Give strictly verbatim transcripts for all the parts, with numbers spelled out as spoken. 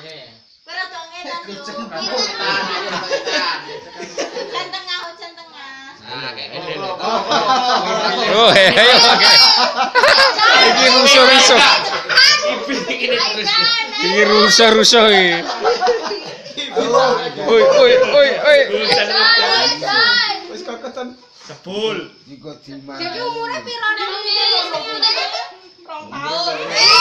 Kira dong ngetan yo. Hujan tengah, hujan tengah. Nah, kayak gini. Oh, ayo oke. Iki rusuh-rusuh. Iki rusuh-rusuh iki. Oi, oi, oi, oi. Wis kokotan Sebul. iku diman. Jadi umurnya piro nek rong tahun.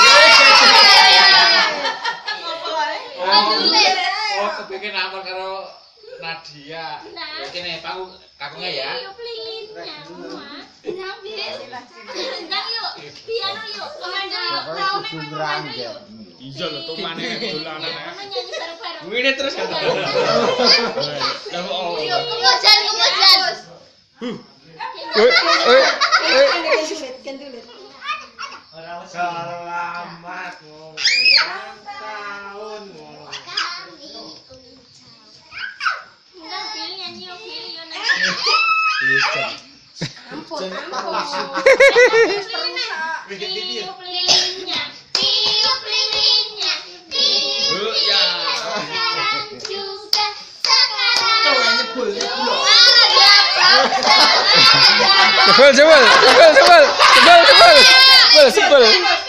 Oh, kepengin amal karo Nadia. Kene pangu kakungnya ya. Yuk lilinnya, Mas. Ndang yuk, piano yuk. Komando yuk, raune komando yuk. Iya lho tumane dolanan ya. Nyanyi bareng-bareng. Ngene terus kata. Lah oh. Yuk, kemujan, kemujan. Oi, oi, oi. Selamat ulang tahun. Ndang pilih nyanyi yuk, pilih yuk. Ampun, ampun. Tiup lilinnya, tiup lilinnya, tiup Ya. sekarang juga sekarang. Nyebul nyebul. Sebel, sebel, sebel, sebel, sebel, sebel, sebel, sebel.